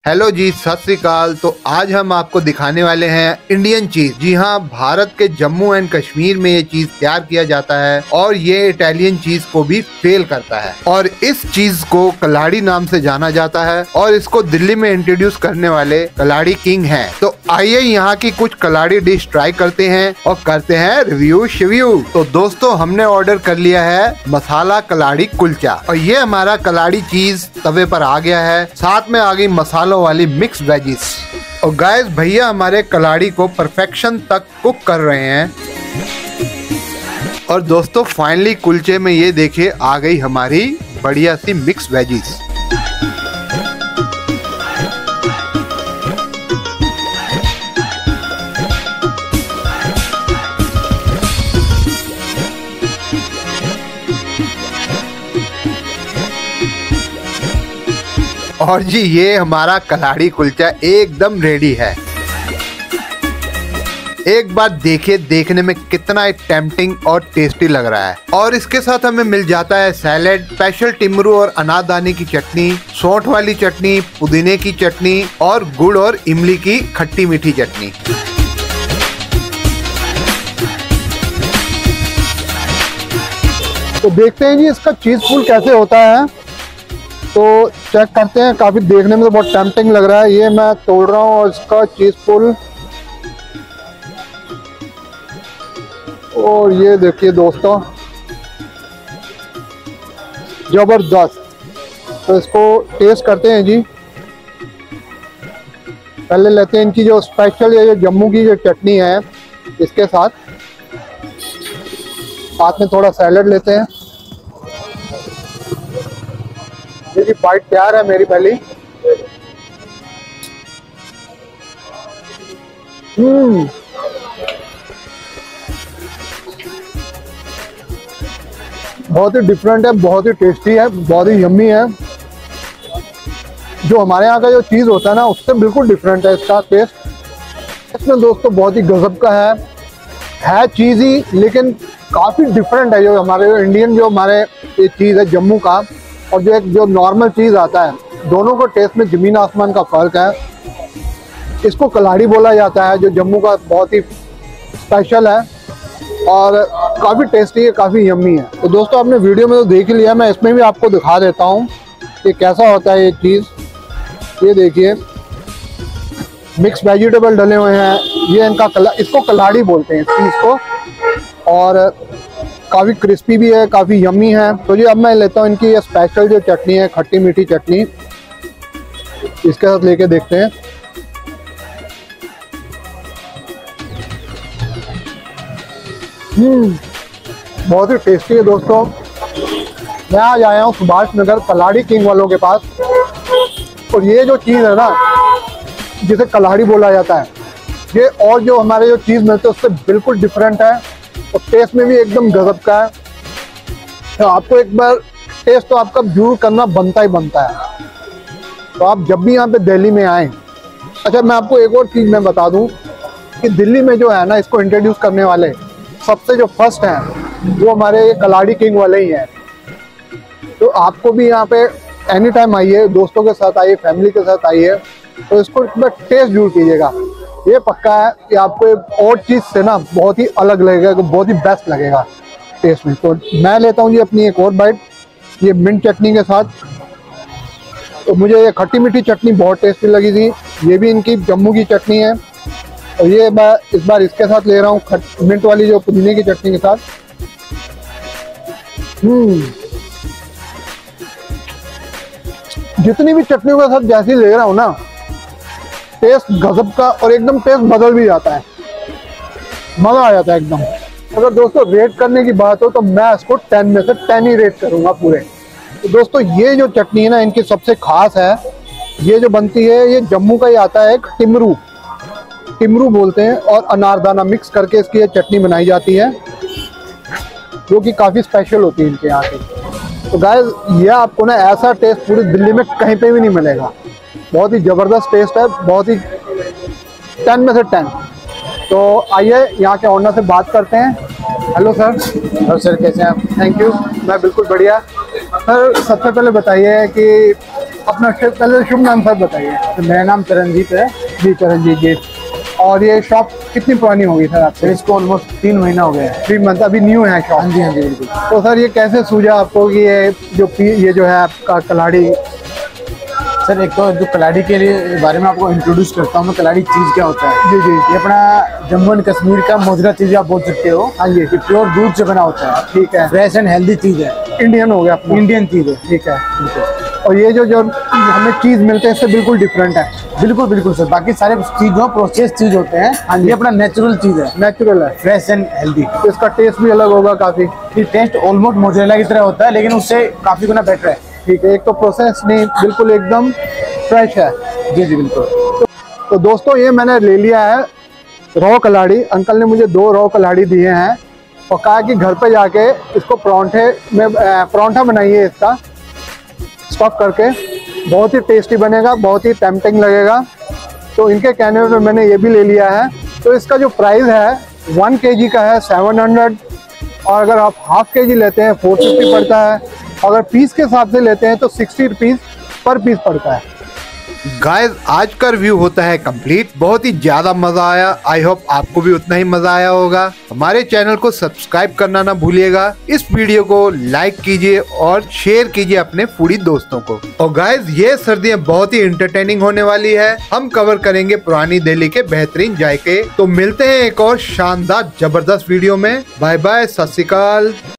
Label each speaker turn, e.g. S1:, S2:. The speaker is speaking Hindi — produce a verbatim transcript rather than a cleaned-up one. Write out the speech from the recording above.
S1: हेलो जी, सत श्री अकाल। तो आज हम आपको दिखाने वाले हैं इंडियन चीज। जी हाँ, भारत के जम्मू एंड कश्मीर में ये चीज तैयार किया जाता है और ये इटालियन चीज को भी फेल करता है और इस चीज को कलाड़ी नाम से जाना जाता है और इसको दिल्ली में इंट्रोड्यूस करने वाले कलाड़ी किंग हैं। तो आइए यहाँ की कुछ कलाड़ी डिश ट्राई करते हैं और करते हैं रिव्यू शिव्यू। तो दोस्तों, हमने ऑर्डर कर लिया है मसाला कलाड़ी कुलचा और ये हमारा कलाड़ी चीज तवे पर आ गया है। साथ में आ गई मसालों वाली मिक्स वेजिस। और गाइस, भैया हमारे कलाड़ी को परफेक्शन तक कुक कर रहे हैं। और दोस्तों, फाइनली कुलचे में ये देखिए आ गई हमारी बढ़िया सी मिक्स वेजिस। और जी, ये हमारा कलाड़ी कुलचा एकदम रेडी है। एक बार देखिए देखने में कितना टेम्पटिंग और टेस्टी लग रहा है। और इसके साथ हमें मिल जाता है सैलेड, स्पेशल टिमरू और अनारदाने की चटनी, सौंठ वाली चटनी, पुदीने की चटनी और गुड़ और इमली की खट्टी मीठी चटनी।
S2: तो देखते हैं जी इसका चीज फुल कैसे होता है। तो चेक करते हैं। काफ़ी देखने में तो बहुत टेम्पटिंग लग रहा है। ये मैं तोड़ रहा हूँ और इसका चीज़ फुल। और ये देखिए दोस्तों, ज़बरदस्त। तो इसको टेस्ट करते हैं जी। पहले लेते हैं इनकी जो स्पेशल ये जो जम्मू की जो चटनी है, इसके साथ साथ में थोड़ा सैलेड लेते हैं। ये बाइट तैयार है मेरी पहली। हम्म बहुत ही डिफरेंट है, बहुत ही टेस्टी है, बहुत ही यम्मी है। जो हमारे यहाँ का जो चीज़ होता है ना, उससे बिल्कुल डिफरेंट है इसका टेस्ट। इसमें दोस्तों बहुत ही गजब का है है चीज़ ही, लेकिन काफ़ी डिफरेंट है। जो हमारे जो इंडियन जो हमारे ये चीज़ है जम्मू का और जो एक जो नॉर्मल चीज़ आता है, दोनों को टेस्ट में ज़मीन आसमान का फ़र्क है। इसको कलाड़ी बोला जाता है, जो जम्मू का बहुत ही स्पेशल है और काफ़ी टेस्टी है, काफ़ी यम्मी है। तो दोस्तों, आपने वीडियो में तो देख ही लिया, मैं इसमें भी आपको दिखा देता हूँ कि कैसा होता है ये चीज़। ये देखिए, मिक्स वेजिटेबल डले हुए हैं। ये इनका कला इसको कलाड़ी बोलते हैं इस चीज़ को। और काफ़ी क्रिस्पी भी है, काफ़ी यम्मी है। तो जी, अब मैं लेता हूँ इनकी ये स्पेशल जो चटनी है, खट्टी मीठी चटनी, इसके साथ लेके देखते हैं। हम्म बहुत ही टेस्टी है दोस्तों। मैं आज आया हूँ सुभाष नगर कलाड़ी किंग वालों के पास। और ये जो चीज़ है ना, जिसे कलाड़ी बोला जाता है, ये और जो हमारे जो चीज़ मिलते हैं उससे बिल्कुल डिफरेंट है और टेस्ट में भी एकदम गजब का है। तो आपको एक बार टेस्ट तो आपका जरूर करना बनता ही बनता है। तो आप जब भी यहाँ पे दिल्ली में आएँ। अच्छा, मैं आपको एक और चीज़ मैं बता दूँ कि दिल्ली में जो है ना, इसको इंट्रोड्यूस करने वाले सबसे जो फर्स्ट हैं, वो हमारे कलाड़ी किंग वाले ही हैं। तो आपको भी यहाँ पे एनी टाइम आइए, दोस्तों के साथ आइए, फैमिली के साथ आइए, तो इसको एक बार टेस्ट जरूर कीजिएगा। ये पक्का है कि आपको एक और चीज़ से ना बहुत ही अलग लगेगा, बहुत ही बेस्ट लगेगा टेस्ट में। तो मैं लेता हूँ जी अपनी एक और बाइट, ये मिंट चटनी के साथ। तो मुझे ये खट्टी मीठी चटनी बहुत टेस्टी लगी थी। ये भी इनकी जम्मू की चटनी है और ये मैं इस बार इसके साथ ले रहा हूँ, मिंट वाली जो पुदीने की चटनी के साथ। हम्म जितनी भी चटनियों के साथ जैसी ले रहा हूँ ना, टेस्ट गजब का और एकदम टेस्ट बदल भी जाता है, मज़ा आ जाता है एकदम। अगर दोस्तों रेट करने की बात हो तो मैं इसको टेन में से टेन ही रेट करूँगा पूरे। तो दोस्तों, ये जो चटनी है ना, इनकी सबसे खास है। ये जो बनती है, ये जम्मू का ही आता है, एक टिमरू टिमरू बोलते हैं, और अनारदाना मिक्स करके इसकी ये चटनी बनाई जाती है, जो कि काफ़ी स्पेशल होती है इनके यहाँ की। तो गाइस, ये आपको ना ऐसा टेस्ट पूरी दिल्ली में कहीं पे भी नहीं मिलेगा। बहुत ही ज़बरदस्त टेस्ट है, बहुत ही टेन में से टेन। तो आइए यहाँ के ओनर से बात करते हैं। Hello sir.
S3: हेलो सर, कैसे हैं आप?
S2: थैंक यू, मैं बिल्कुल बढ़िया। सर, सबसे पहले बताइए कि अपना शुभ पहले शुभ नाम सर बताइए।
S3: तो मेरा नाम चरणजीत है।
S2: जी चरणजीत जी। और ये शॉप कितनी पुरानी होगी सर आपसे?
S3: इसको ऑलमोस्ट तीन महीना हो गया है।
S2: थ्री मंथ, अभी न्यू है शॉप?
S3: हाँ जी हाँ जी बिल्कुल।
S2: तो सर ये कैसे सूझा आपको कि ये जो पी ये जो है आपका कलाड़ी?
S3: सर एक तो जो कलाड़ी के लिए बारे में आपको इंट्रोड्यूस करता हूँ मैं, कलाड़ी चीज़ क्या होता है।
S2: जी जी।
S3: ये अपना जम्मू एंड कश्मीर का मोजरा चीज़ आप बोल सकते हो।
S2: हाँ जी।
S3: ये प्योर दूध से बना होता है।
S2: ठीक है।
S3: फ्रेश एंड हेल्दी चीज़ है।
S2: इंडियन हो गया अपना?
S3: इंडियन चीज़ है।
S2: ठीक है। और ये जो जो हमें चीज़ मिलते हैं इससे बिल्कुल डिफरेंट है?
S3: बिल्कुल बिल्कुल सर, बाकी सारे चीज़ जो प्रोसेस चीज़ होते हैं, हाँ ये अपना नेचुरल चीज़ है।
S2: नेचुरल है,
S3: फ्रेश एंड हेल्दी।
S2: तो इसका टेस्ट भी अलग होगा काफ़ी?
S3: ये टेस्ट ऑलमोस्ट मोजरेला की तरह होता है, लेकिन उससे काफ़ी गुना बेटर है।
S2: ठीक है। एक तो प्रोसेस नहीं, बिल्कुल एकदम फ्रेश है।
S3: जी जी बिल्कुल।
S2: तो, तो दोस्तों ये मैंने ले लिया है रॉ कलाड़ी। अंकल ने मुझे दो रॉ कलाड़ी दिए हैं और कहा कि घर पे जाके इसको परांठे में परांठा बनाइए, इसका स्टफ करके, बहुत ही टेस्टी बनेगा, बहुत ही टेम्पटिंग लगेगा। तो इनके कहने पे मैंने ये भी ले लिया है। तो इसका जो प्राइस है वन के जी का है सेवन हंड्रेड, और अगर आप हाफ के जी लेते हैं फोर फिफ्टी पड़ता है, अगर पीस के हिसाब से लेते हैं तो सिक्सटी रुपीज़ पर पीस पड़ता है।
S1: गाइस आज का रिव्यू होता है कंप्लीट। बहुत ही ज्यादा मजा आया। आई होप आपको भी उतना ही मजा आया होगा। हमारे चैनल को सब्सक्राइब करना ना भूलिएगा। इस वीडियो को लाइक कीजिए और शेयर कीजिए अपने फूडी दोस्तों को। और गाइस ये सर्दियां बहुत ही एंटरटेनिंग होने वाली है। हम कवर करेंगे पुरानी दिल्ली के बेहतरीन जायके। तो मिलते हैं एक और शानदार जबरदस्त वीडियो में। बाय बाय, सत श्री अकाल।